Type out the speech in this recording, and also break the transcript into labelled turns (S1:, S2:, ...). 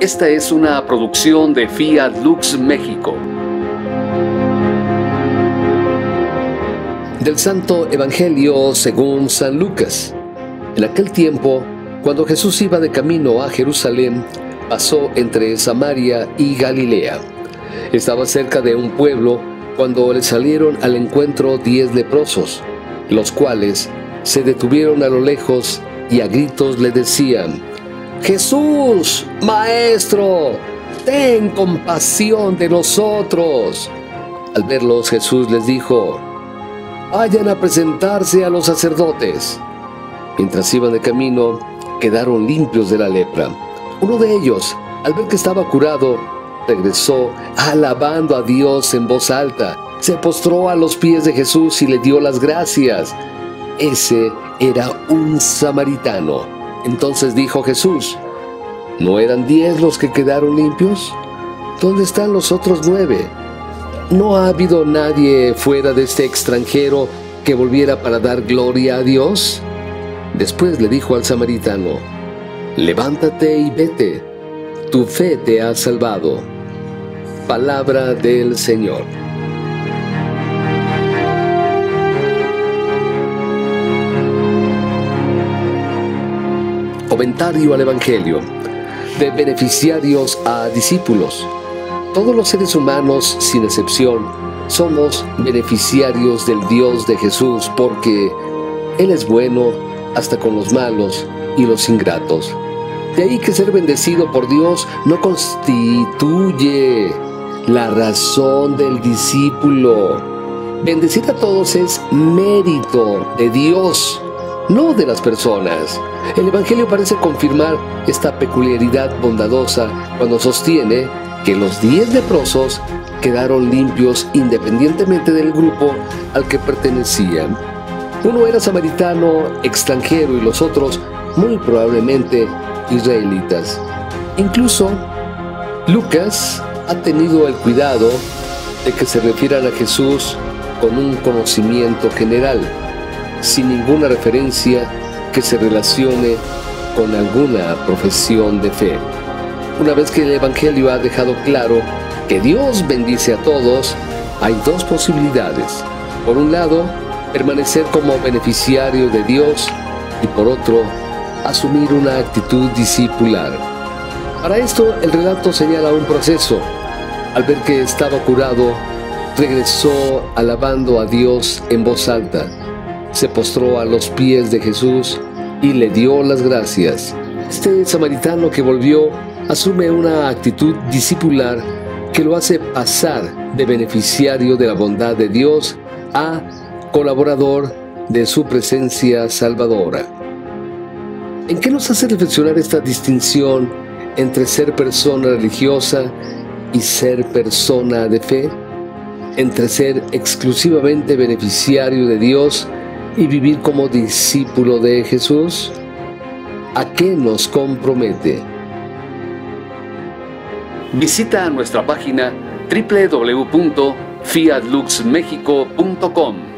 S1: Esta es una producción de Fiat Lux México.
S2: Del Santo Evangelio según San Lucas. En aquel tiempo, cuando Jesús iba de camino a Jerusalén, pasó entre Samaria y Galilea. Estaba cerca de un pueblo cuando le salieron al encuentro 10 leprosos, los cuales se detuvieron a lo lejos y a gritos le decían: «Jesús, Maestro, ten compasión de nosotros». Al verlos, Jesús les dijo: «Vayan a presentarse a los sacerdotes». Mientras iban de camino, quedaron limpios de la lepra. Uno de ellos, al ver que estaba curado, regresó alabando a Dios en voz alta. Se postró a los pies de Jesús y le dio las gracias. Ese era un samaritano. Entonces dijo Jesús: ¿no eran 10 los que quedaron limpios? ¿Dónde están los otros 9? ¿No ha habido nadie fuera de este extranjero que volviera para dar gloria a Dios? Después le dijo al samaritano: «Levántate y vete, tu fe te ha salvado». Palabra del Señor. Comentario al Evangelio. De beneficiarios a discípulos. Todos los seres humanos, sin excepción, somos beneficiarios del Dios de Jesús, porque Él es bueno hasta con los malos y los ingratos. De ahí que ser bendecido por Dios no constituye la razón del discípulo. Bendecir a todos es mérito de Dios, no de las personas. El Evangelio parece confirmar esta peculiaridad bondadosa cuando sostiene que los 10 leprosos quedaron limpios independientemente del grupo al que pertenecían. Uno era samaritano, extranjero, y los otros, muy probablemente, israelitas. Incluso, Lucas ha tenido el cuidado de que se refieran a Jesús con un conocimiento general, sin ninguna referencia que se relacione con alguna profesión de fe. Una vez que el Evangelio ha dejado claro que Dios bendice a todos, hay 2 posibilidades. Por un lado, permanecer como beneficiario de Dios, y por otro, asumir una actitud discipular. Para esto, el relato señala un proceso. Al ver que estaba curado, regresó alabando a Dios en voz alta. Se postró a los pies de Jesús y le dio las gracias. Este samaritano que volvió asume una actitud discipular que lo hace pasar de beneficiario de la bondad de Dios a colaborador de su presencia salvadora. ¿En qué nos hace reflexionar esta distinción entre ser persona religiosa y ser persona de fe? Entre ser exclusivamente beneficiario de Dios y vivir como discípulo de Jesús. ¿A qué nos compromete?
S1: Visita nuestra página www.fiatluxmexico.com.